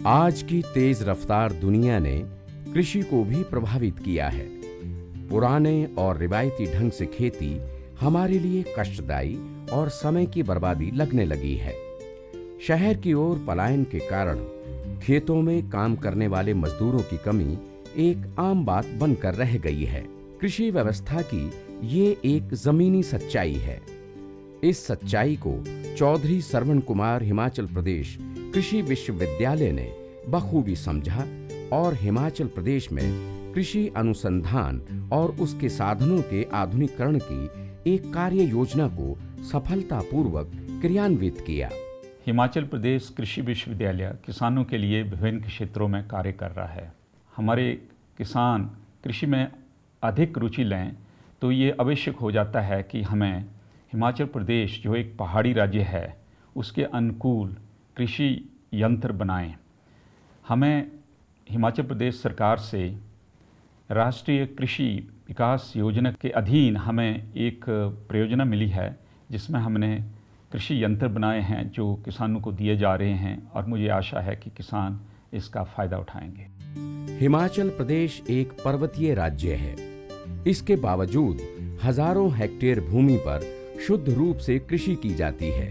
आज की तेज रफ्तार दुनिया ने कृषि को भी प्रभावित किया है। पुराने और रिवायती ढंग से खेती हमारे लिए कष्टदायी और समय की बर्बादी लगने लगी है। शहर की ओर पलायन के कारण खेतों में काम करने वाले मजदूरों की कमी एक आम बात बनकर रह गई है। कृषि व्यवस्था की ये एक जमीनी सच्चाई है। इस सच्चाई को चौधरी श्रवण कुमार हिमाचल प्रदेश कृषि विश्वविद्यालय ने बखूबी समझा और हिमाचल प्रदेश में कृषि अनुसंधान और उसके साधनों के आधुनिकीकरण की एक कार्य योजना को सफलतापूर्वक क्रियान्वित किया। हिमाचल प्रदेश कृषि विश्वविद्यालय किसानों के लिए विभिन्न क्षेत्रों में कार्य कर रहा है। हमारे किसान कृषि में अधिक रुचि लें तो ये आवश्यक हो जाता है कि हमें हिमाचल प्रदेश जो एक पहाड़ी राज्य है उसके अनुकूल कृषि यंत्र बनाएं। हमें हिमाचल प्रदेश सरकार से राष्ट्रीय कृषि विकास योजना के अधीन हमें एक परियोजना मिली है जिसमें हमने कृषि यंत्र बनाए हैं जो किसानों को दिए जा रहे हैं और मुझे आशा है कि किसान इसका फ़ायदा उठाएंगे। हिमाचल प्रदेश एक पर्वतीय राज्य है। इसके बावजूद हजारों हेक्टेयर भूमि पर शुद्ध रूप से कृषि की जाती है।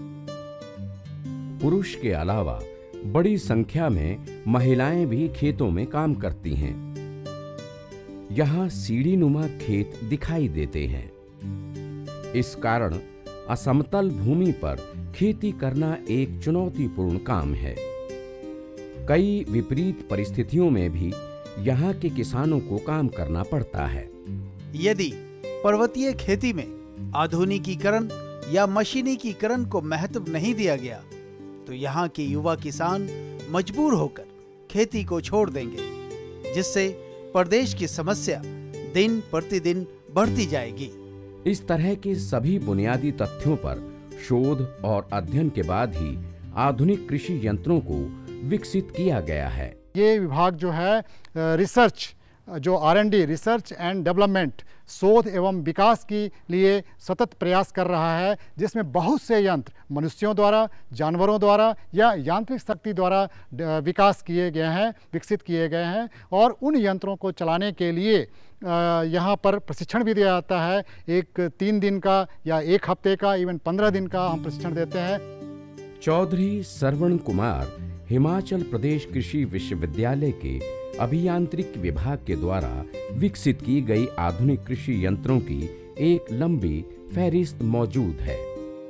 पुरुष के अलावा बड़ी संख्या में महिलाएं भी खेतों में काम करती हैं। यहां सीढ़ीनुमा खेत दिखाई देते हैं। इस कारण असमतल भूमि पर खेती करना एक चुनौतीपूर्ण काम है। कई विपरीत परिस्थितियों में भी यहाँ के किसानों को काम करना पड़ता है। यदि पर्वतीय खेती में आधुनिकीकरण या मशीनीकरण को महत्व नहीं दिया गया तो यहाँ के युवा किसान मजबूर होकर खेती को छोड़ देंगे, जिससे प्रदेश की समस्या दिन प्रतिदिन बढ़ती जाएगी। इस तरह के सभी बुनियादी तथ्यों पर शोध और अध्ययन के बाद ही आधुनिक कृषि यंत्रों को विकसित किया गया है। ये विभाग जो है रिसर्च जो R&D रिसर्च एंड डेवलपमेंट शोध एवं विकास के लिए सतत प्रयास कर रहा है, जिसमें बहुत से यंत्र मनुष्यों द्वारा, जानवरों द्वारा या यांत्रिक शक्ति द्वारा विकास किए गए हैं, विकसित किए गए हैं और उन यंत्रों को चलाने के लिए यहाँ पर प्रशिक्षण भी दिया जाता है। एक 3 दिन का या 1 हफ्ते का, इवन 15 दिन का हम प्रशिक्षण देते हैं। चौधरी श्रवण कुमार हिमाचल प्रदेश कृषि विश्वविद्यालय के अभियांत्रिक विभाग के द्वारा विकसित की गई आधुनिक कृषि यंत्रों की एक लंबी फहरिस्त मौजूद है।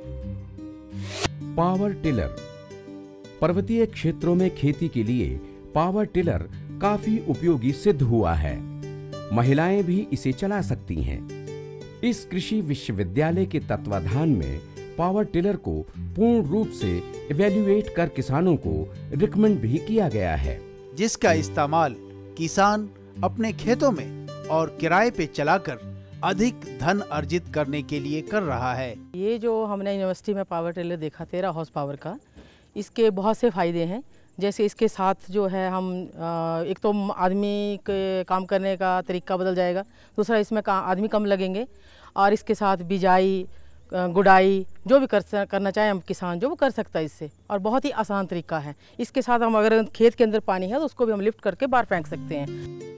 Power tiller. पर्वतीय क्षेत्रों में खेती के लिए पावर टिलर काफी उपयोगी सिद्ध हुआ है। महिलाएं भी इसे चला सकती हैं। इस कृषि विश्वविद्यालय के तत्वाधान में पावर टिलर को पूर्ण रूप से इवैल्यूएट कर किसानों को रिकमेंड भी किया गया है, जिसका इस्तेमाल किसान अपने खेतों में और किराए पे चलाकर अधिक धन अर्जित करने के लिए कर रहा है। ये जो हमने यूनिवर्सिटी में पावर टिलर देखा 13 हॉर्स पावर का, इसके बहुत से फायदे हैं। जैसे इसके साथ जो है हम एक तो आदमी के काम करने का तरीका बदल जाएगा, दूसरा इसमें आदमी कम लगेंगे और इसके साथ बिजाई, गुड़ाई जो भी करना चाहे हम किसान जो वो कर सकता है इससे, और बहुत ही आसान तरीका है। इसके साथ हम अगर खेत के अंदर पानी है तो उसको भी हम लिफ्ट करके बाहर फेंक सकते हैं।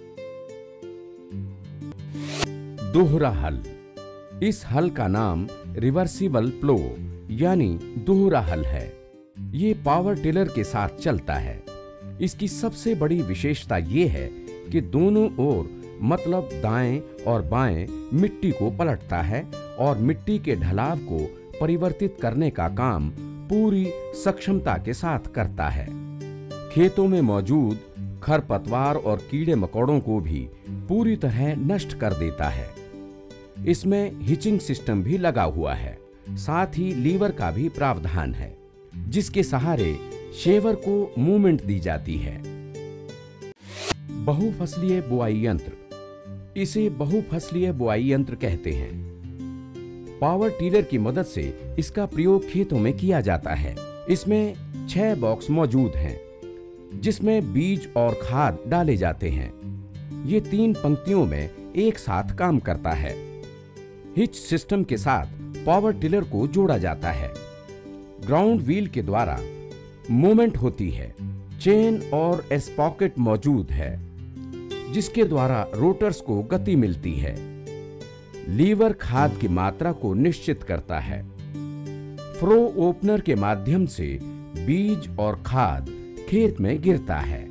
दोहरा हल। इस हल का नाम रिवर्सिबल प्लो यानी दोहरा हल है। ये पावर टिलर के साथ चलता है। इसकी सबसे बड़ी विशेषता ये है कि दोनों ओर मतलब दाएं और बाएं मिट्टी को पलटता है और मिट्टी के ढलाव को परिवर्तित करने का काम पूरी सक्षमता के साथ करता है। खेतों में मौजूद खरपतवार और कीड़े मकोड़ों को भी पूरी तरह नष्ट कर देता है। इसमें हिचिंग सिस्टम भी लगा हुआ है। साथ ही लीवर का भी प्रावधान है, जिसके सहारे शेवर को मूवमेंट दी जाती है। बहुफसलीय बुआई यंत्र। इसे बहुफसलीय बुआई यंत्र कहते हैं। पावर टिलर की मदद से इसका प्रयोग खेतों में किया जाता है। इसमें 6 बॉक्स मौजूद हैं, जिसमें बीज और खाद डाले जाते हैं। ये 3 पंक्तियों में एक साथ काम करता है। हिच सिस्टम के साथ पावर टिलर को जोड़ा जाता है। ग्राउंड व्हील के द्वारा मूवमेंट होती है। चेन और स्पॉकेट मौजूद है, जिसके द्वारा रोटर्स को गति मिलती है। लीवर खाद की मात्रा को निश्चित करता है। फ्रो ओपनर के माध्यम से बीज और खाद खेत में गिरता है।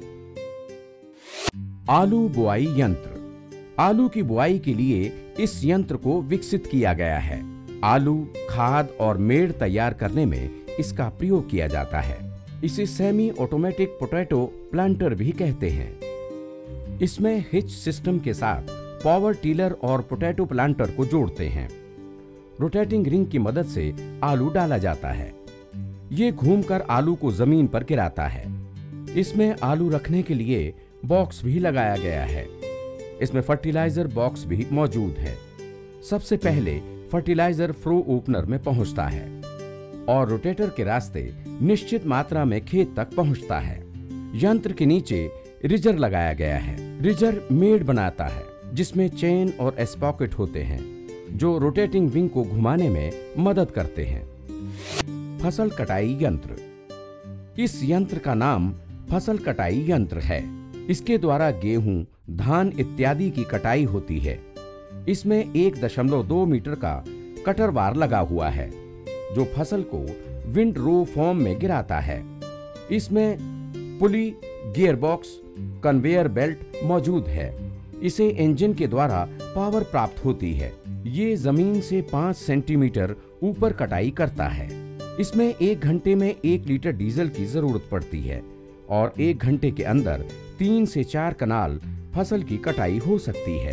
आलू बुआई यंत्र। आलू की बुआई के लिए इस यंत्र को विकसित किया गया है। आलू, खाद और मेड़ तैयार करने में इसका प्रयोग किया जाता है। इसे सेमी ऑटोमेटिक पोटैटो प्लांटर भी कहते हैं। इसमें हिच सिस्टम के साथ पावर टीलर और पोटैटो प्लांटर को जोड़ते हैं। रोटेटिंग रिंग की मदद से आलू डाला जाता है। ये घूमकर आलू को जमीन पर गिराता है। इसमें आलू रखने के लिए बॉक्स भी लगाया गया है। इसमें फर्टिलाइजर बॉक्स भी मौजूद है। सबसे पहले फर्टिलाइजर फ्रो ओपनर में पहुंचता है और रोटेटर के रास्ते निश्चित मात्रा में खेत तक पहुंचता है। यंत्र के नीचे रिजर लगाया गया है। रिजर मेड़ बनाता है, जिसमें चेन और स्पॉकेट होते हैं, जो रोटेटिंग विंग को घुमाने में मदद करते हैं। फसल कटाई यंत्र। इस यंत्र का नाम फसल कटाई यंत्र है। इसके द्वारा गेहूं, धान इत्यादि की कटाई होती है। इसमें 1.2 मीटर का कटर वार लगा हुआ है, जो फसल को विंड रो फॉर्म में गिराता है। इसमें पुली, गियरबॉक्स, कन्वेयर बेल्ट मौजूद है। इसे इंजन के द्वारा पावर प्राप्त होती है। ये जमीन से 5 सेंटीमीटर ऊपर कटाई करता है। इसमें 1 घंटे में 1 लीटर डीजल की जरूरत पड़ती है और 1 घंटे के अंदर 3 से 4 कनाल फसल की कटाई हो सकती है।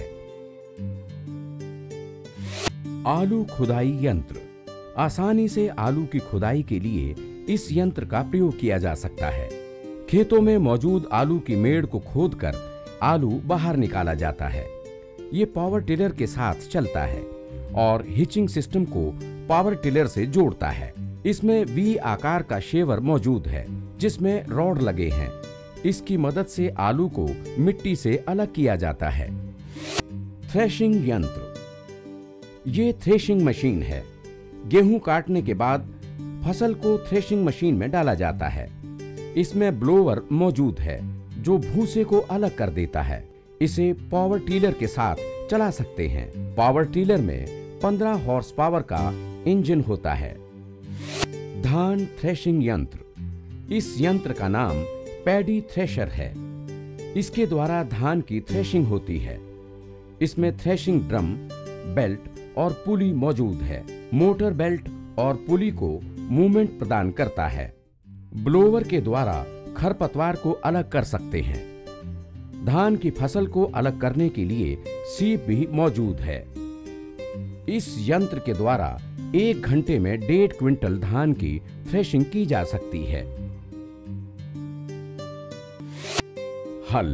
आलू खुदाई यंत्र। आसानी से आलू की खुदाई के लिए इस यंत्र का प्रयोग किया जा सकता है। खेतों में मौजूद आलू की मेड़ को खोदकर आलू बाहर निकाला जाता है। ये पावर टिलर के साथ चलता है और हिचिंग सिस्टम को पावर टिलर से जोड़ता है। इसमें वी आकार का शेवर मौजूद है, जिसमें रॉड लगे हैं। इसकी मदद से आलू को मिट्टी से अलग किया जाता है। थ्रेशिंग यंत्र। ये थ्रेशिंग मशीन है। गेहूं काटने के बाद फसल को थ्रेशिंग मशीन में डाला जाता है। इसमें ब्लोअर मौजूद है, जो भूसे को अलग कर देता है। इसे पावर टीलर के साथ चला सकते हैं। पावर टीलर में 15 हॉर्स पावर का इंजन होता है। धान थ्रेशिंग यंत्र। इस यंत्र का नाम पैडी थ्रेशर है। इसके द्वारा धान की थ्रेशिंग होती है। इसमें थ्रेशिंग ड्रम, बेल्ट और पुली मौजूद है। मोटर बेल्ट और पुली को मूवमेंट प्रदान करता है। ब्लोवर के द्वारा खरपतवार को अलग कर सकते हैं। धान की फसल को अलग करने के लिए सीप भी मौजूद है। इस यंत्र के द्वारा 1 घंटे में 1.5 क्विंटल धान की थ्रेशिंग की जा सकती है। हल।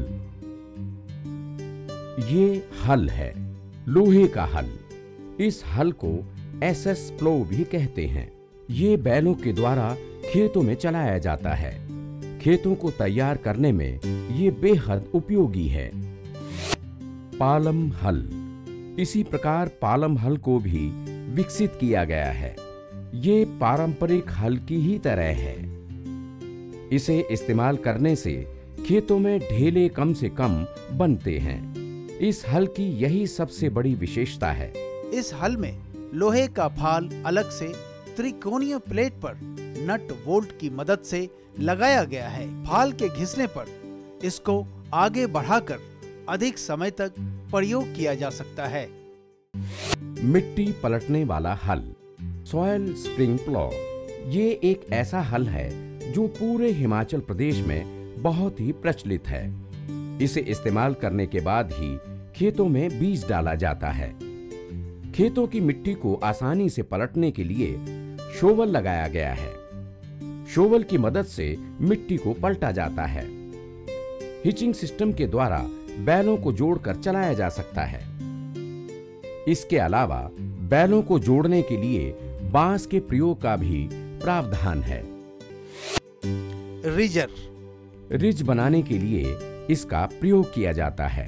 ये हल है, लोहे का हल। इस हल को एसएस प्लो भी कहते हैं। ये बैलों के द्वारा खेतों में चलाया जाता है। खेतों को तैयार करने में ये बेहद उपयोगी है। पालम हल। इसी प्रकार पालम हल को भी विकसित किया गया है। ये पारंपरिक हल की ही तरह है। इसे इस्तेमाल करने से खेतों में ढेले कम से कम बनते हैं। इस हल की यही सबसे बड़ी विशेषता है। इस हल में लोहे का फाल अलग से त्रिकोणीय प्लेट पर नट बोल्ट की मदद से लगाया गया है। फाल के घिसने पर इसको आगे बढ़ाकर अधिक समय तक प्रयोग किया जा सकता है। मिट्टी पलटने वाला हल, सॉयल स्प्रिंग प्लॉ। ये एक ऐसा हल है जो पूरे हिमाचल प्रदेश में बहुत ही प्रचलित है। इसे इस्तेमाल करने के बाद ही खेतों में बीज डाला जाता है। खेतों की मिट्टी को आसानी से पलटने के लिए शोवल लगाया गया है। शोवल की मदद से मिट्टी को पलटा जाता है। हिचिंग सिस्टम के द्वारा बैलों को जोड़कर चलाया जा सकता है। इसके अलावा बैलों को जोड़ने के लिए बांस के प्रयोग का भी प्रावधान है। रिजर। रिज बनाने के लिए इसका प्रयोग किया जाता है।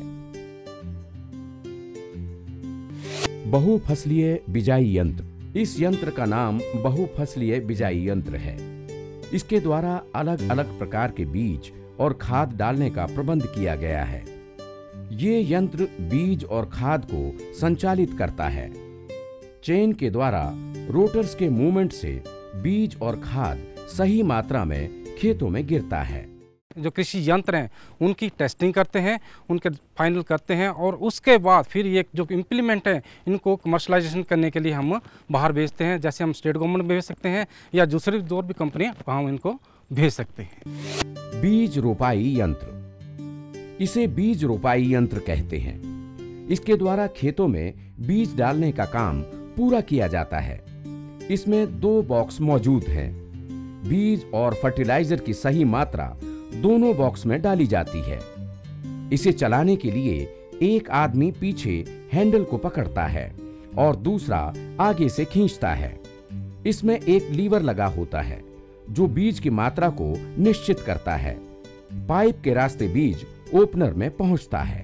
बहुफसलीय बिजाई यंत्र। इस यंत्र का नाम बहुफसलीय बिजाई यंत्र है। इसके द्वारा अलग अलग प्रकार के बीज और खाद डालने का प्रबंध किया गया है। ये यंत्र बीज और खाद को संचालित करता है। चेन के द्वारा रोटर्स के मूवमेंट से बीज और खाद सही मात्रा में खेतों में गिरता है। जो कृषि यंत्र हैं उनकी टेस्टिंग करते हैं, उनके फाइनल करते हैं और उसके बाद फिर ये जो इम्प्लीमेंट है इनको कमर्शलाइजेशन करने के लिए हम बाहर भेजते हैं। जैसे हम स्टेट गवर्नमेंट में भेज सकते हैं या दूसरी और भी कंपनियां वहाँ हम इनको भेज सकते हैं। बीज रोपाई यंत्र, इसे बीज रोपाई यंत्र कहते हैं। इसके द्वारा खेतों में बीज डालने का काम पूरा किया जाता है। इसमें 2 बॉक्स मौजूद हैं। बीज और फर्टिलाइजर की सही मात्रा दोनों बॉक्स में डाली जाती है। इसे चलाने के लिए एक आदमी पीछे हैंडल को पकड़ता है और दूसरा आगे से खींचता है। इसमें एक लीवर लगा होता है जो बीज की मात्रा को निश्चित करता है। पाइप के रास्ते बीज ओपनर में पहुंचता है।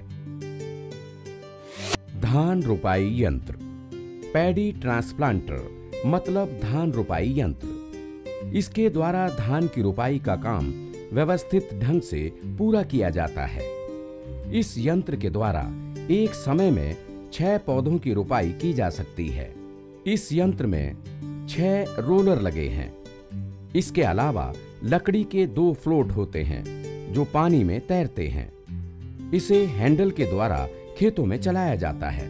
धान रोपाई यंत्र, पैडी ट्रांसप्लांटर मतलब धान रोपाई यंत्र। इसके द्वारा धान की रोपाई का काम व्यवस्थित ढंग से पूरा किया जाता है। इस यंत्र के द्वारा एक समय में 6 पौधों की रोपाई की जा सकती है। इस यंत्र में 6 रोलर लगे हैं। इसके अलावा लकड़ी के 2 फ्लोट होते हैं जो पानी में तैरते हैं। इसे हैंडल के द्वारा खेतों में चलाया जाता है।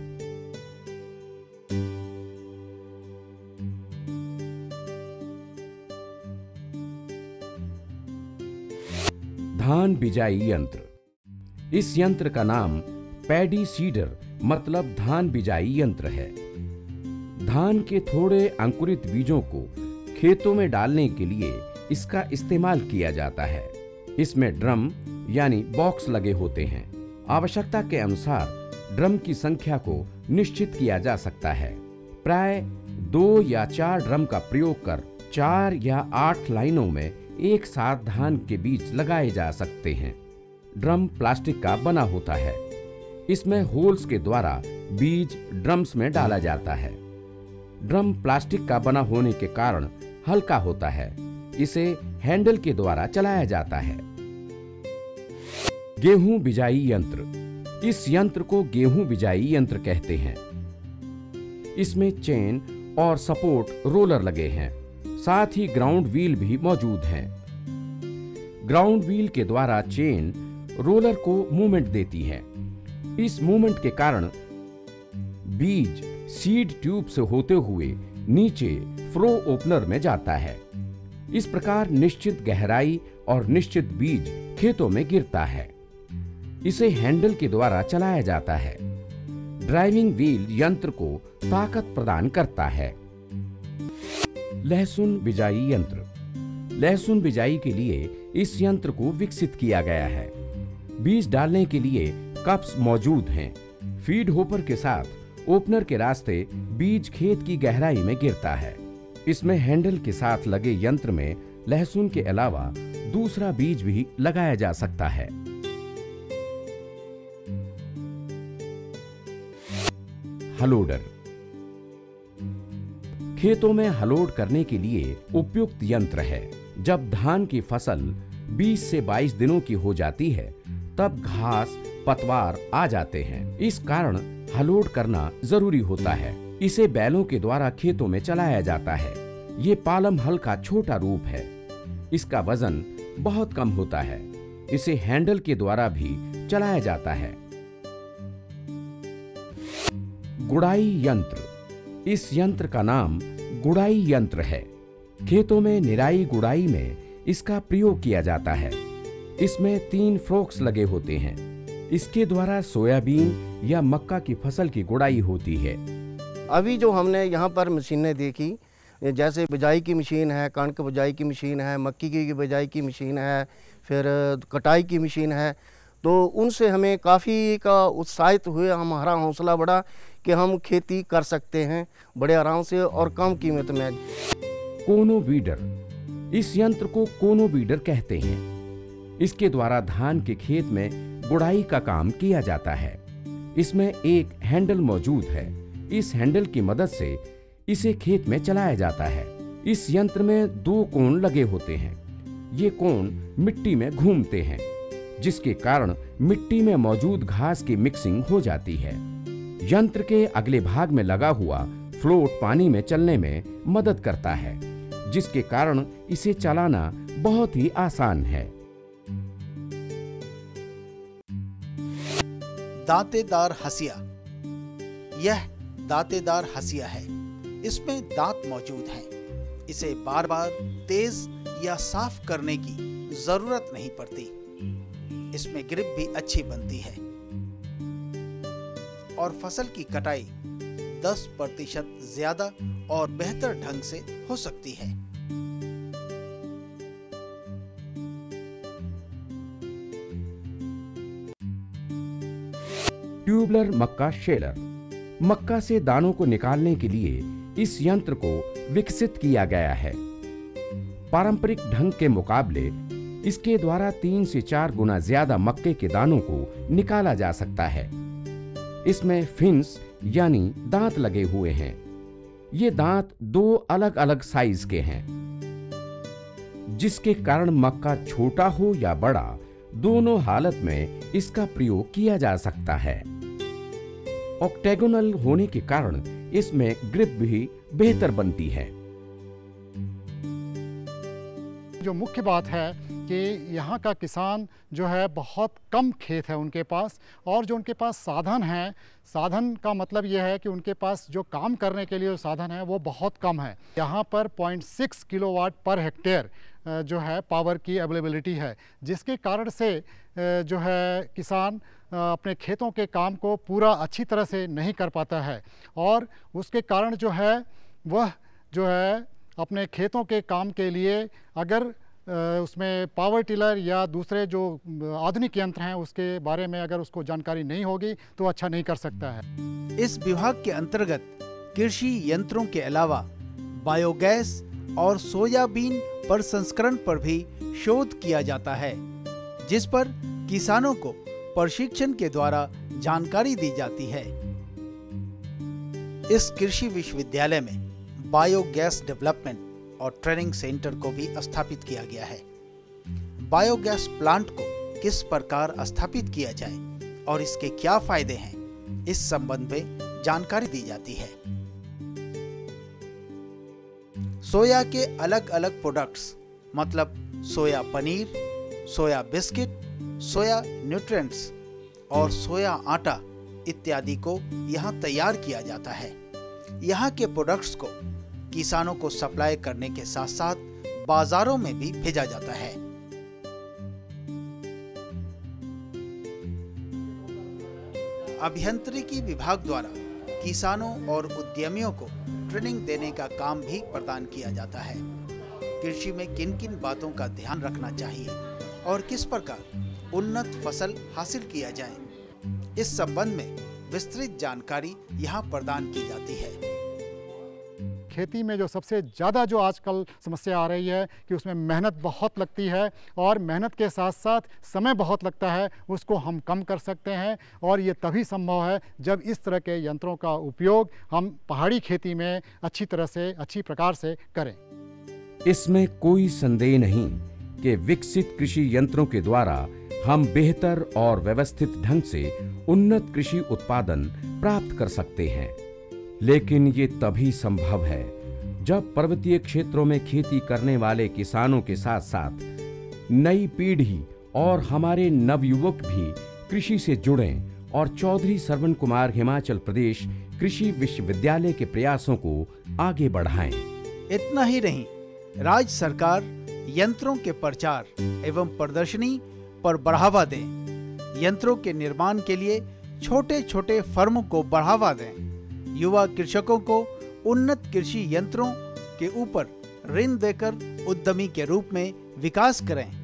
धान बिजाई यंत्र, इस यंत्र का नाम पैडी सीडर मतलब धान बिजाई यंत्र है। धान के थोड़े अंकुरित बीजों को खेतों में डालने के लिए इसका इस्तेमाल किया जाता है। इसमें ड्रम यानी बॉक्स लगे होते हैं। आवश्यकता के अनुसार ड्रम की संख्या को निश्चित किया जा सकता है। प्राय 2 या 4 ड्रम का प्रयोग कर 4 या 8 लाइनों में एक साथ धान के बीज लगाए जा सकते हैं। ड्रम प्लास्टिक का बना होता है। इसमें होल्स के द्वारा बीज ड्रम्स में डाला जाता है। ड्रम प्लास्टिक का बना होने के कारण हल्का होता है। इसे हैंडल के द्वारा चलाया जाता है। गेहूं बिजाई यंत्र, इस यंत्र को गेहूं बिजाई यंत्र कहते हैं। इसमें चेन और सपोर्ट रोलर लगे हैं। साथ ही ग्राउंड व्हील भी मौजूद हैं। ग्राउंड व्हील के द्वारा चेन रोलर को मूवमेंट देती है। इस मूवमेंट के कारण बीज सीड ट्यूब से होते हुए नीचे फ्लो ओपनर में जाता है। इस प्रकार निश्चित गहराई और निश्चित बीज खेतों में गिरता है। इसे हैंडल के द्वारा चलाया जाता है। ड्राइविंग व्हील यंत्र को ताकत प्रदान करता है। लहसुन बिजाई यंत्र, लहसुन बिजाई के लिए इस यंत्र को विकसित किया गया है। बीज डालने के लिए कप्स मौजूद हैं। फीड होपर के साथ ओपनर के रास्ते बीज खेत की गहराई में गिरता है। इसमें हैंडल के साथ लगे यंत्र में लहसुन के अलावा दूसरा बीज भी लगाया जा सकता है। हलोडर, खेतों में हलोड करने के लिए उपयुक्त यंत्र है। जब धान की फसल 20 से 22 दिनों की हो जाती है तब घास पतवार आ जाते हैं। इस कारण हलोड करना जरूरी होता है। इसे बैलों के द्वारा खेतों में चलाया जाता है। ये पालम हल का छोटा रूप है। इसका वजन बहुत कम होता है। इसे हैंडल के द्वारा भी चलाया जाता है। गुड़ाई यंत्र, इस यंत्र का नाम गुड़ाई यंत्र है। खेतों में निराई गुड़ाई में इसका प्रयोग किया जाता है। इसमें 3 फोर्क्स लगे होते हैं। इसके द्वारा सोयाबीन या मक्का की फसल की गुड़ाई होती है। अभी जो हमने यहाँ पर मशीनें देखी, जैसे बिजाई की मशीन है, कणक बिजाई की मशीन है, मक्की की बिजाई की मशीन है, फिर कटाई की मशीन है, तो उनसे हमें काफ़ी का उत्साहित हुए। हमारा हौसला बढ़ा कि हम खेती कर सकते हैं बड़े आराम से और कम कीमत में। कोनो वीडर, इस यंत्र को कोनो वीडर कहते हैं। इसके द्वारा धान के खेत में गुड़ाई का काम किया जाता है। इसमें एक हैंडल मौजूद है। इस हैंडल की मदद से इसे खेत में चलाया जाता है। इस यंत्र में 2 कोण लगे होते हैं। ये कोण मिट्टी में घूमते हैं। जिसके कारण मिट्टी में मौजूद घास की मिक्सिंग हो जाती है। यंत्र के अगले भाग में लगा हुआ फ्लोट पानी में चलने में मदद करता है, जिसके कारण इसे चलाना बहुत ही आसान है। दांतेदार हसिया। यह दांतेदार हसिया है। इसमें दांत मौजूद हैं। इसे बार बार तेज या साफ करने की जरूरत नहीं पड़ती। इसमें ग्रिप भी अच्छी बनती है और फसल की कटाई 10% ज्यादा और बेहतर ढंग से हो सकती है। ट्यूबलर मक्का शेलर। मक्का से दानों को निकालने के लिए इस यंत्र को विकसित किया गया है। पारंपरिक ढंग के मुकाबले इसके द्वारा 3 से 4 गुना ज्यादा मक्के के दानों को निकाला जा सकता है। इसमें फिन्स यानी दांत लगे हुए हैं। ये दांत 2 अलग अलग साइज के हैं, जिसके कारण मक्का छोटा हो या बड़ा, दोनों हालत में इसका प्रयोग किया जा सकता है। ऑक्टेगोनल होने के कारण इसमें ग्रिप भी बेहतर बनती है। जो मुख्य बात है कि यहाँ का किसान जो है बहुत कम खेत है उनके पास, और जो उनके पास साधन है, साधन का मतलब ये है कि उनके पास जो काम करने के लिए जो साधन है वो बहुत कम है। यहाँ पर 0.6 किलोवाट पर हेक्टेयर जो है पावर की अवेलेबिलिटी है, जिसके कारण से जो है किसान अपने खेतों के काम को पूरा अच्छी तरह से नहीं कर पाता है, और उसके कारण जो है वह जो है अपने खेतों के काम के लिए अगर उसमें पावर टिलर या दूसरे जो आधुनिक यंत्र हैं उसके बारे में अगर उसको जानकारी नहीं होगी तो अच्छा नहीं कर सकता है। इस विभाग के अंतर्गत कृषि यंत्रों के अलावा बायोगैस और सोयाबीन प्रसंस्करण पर भी शोध किया जाता है, जिस पर किसानों को प्रशिक्षण के द्वारा जानकारी दी जाती है। इस कृषि विश्वविद्यालय में बायोगैस डेवलपमेंट और ट्रेनिंग सेंटर को भी स्थापित किया गया है। बायोगैस प्लांट को किस प्रकार स्थापित किया जाए और इसके क्या फायदे हैं, इस संबंध में जानकारी दी जाती है। सोया के अलग अलग प्रोडक्ट्स मतलब soya paneer, soya biscuit, soya nutrients और सोया आटा इत्यादि को यहाँ तैयार किया जाता है। यहाँ के प्रोडक्ट्स को किसानों को सप्लाई करने के साथ साथ बाजारों में भी भेजा जाता है। अभियांत्रिकी विभाग द्वारा किसानों और उद्यमियों को ट्रेनिंग देने का काम भी प्रदान किया जाता है। कृषि में किन किन बातों का ध्यान रखना चाहिए और किस प्रकार उन्नत फसल हासिल किया जाए, इस संबंध में विस्तृत जानकारी यहाँ प्रदान की जाती है। खेती में जो सबसे ज़्यादा जो आजकल समस्या आ रही है कि उसमें मेहनत बहुत लगती है, और मेहनत के साथ साथ समय बहुत लगता है, उसको हम कम कर सकते हैं, और ये तभी संभव है जब इस तरह के यंत्रों का उपयोग हम पहाड़ी खेती में अच्छी तरह से, अच्छी प्रकार से करें। इसमें कोई संदेह नहीं कि विकसित कृषि यंत्रों के द्वारा हम बेहतर और व्यवस्थित ढंग से उन्नत कृषि उत्पादन प्राप्त कर सकते हैं, लेकिन ये तभी संभव है जब पर्वतीय क्षेत्रों में खेती करने वाले किसानों के साथ साथ नई पीढ़ी और हमारे नवयुवक भी कृषि से जुड़ें और चौधरी श्रवण कुमार हिमाचल प्रदेश कृषि विश्वविद्यालय के प्रयासों को आगे बढ़ाएं। इतना ही नहीं, राज्य सरकार यंत्रों के प्रचार एवं प्रदर्शनी पर बढ़ावा दें, यंत्रों के निर्माण के लिए छोटे छोटे फर्मों को बढ़ावा दें, युवा कृषकों को उन्नत कृषि यंत्रों के ऊपर ऋण देकर उद्यमी के रूप में विकास करें।